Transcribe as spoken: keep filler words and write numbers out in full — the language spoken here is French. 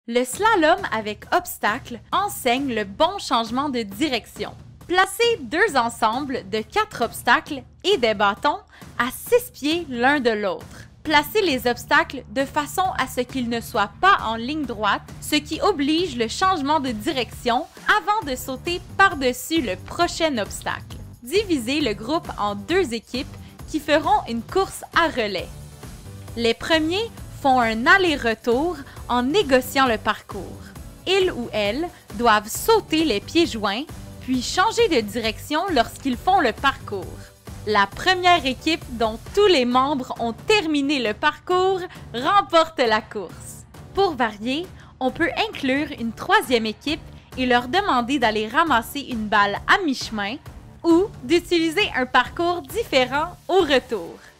Le slalom avec obstacle enseigne le bon changement de direction. Placez deux ensembles de quatre obstacles et des bâtons à six pieds l'un de l'autre. Placez les obstacles de façon à ce qu'ils ne soient pas en ligne droite, ce qui oblige le changement de direction avant de sauter par-dessus le prochain obstacle. Divisez le groupe en deux équipes qui feront une course à relais. Les premiers font un aller-retour en négociant le parcours. Ils ou elles doivent sauter les pieds joints, puis changer de direction lorsqu'ils font le parcours. La première équipe dont tous les membres ont terminé le parcours remporte la course. Pour varier, on peut inclure une troisième équipe et leur demander d'aller ramasser une balle à mi-chemin ou d'utiliser un parcours différent au retour.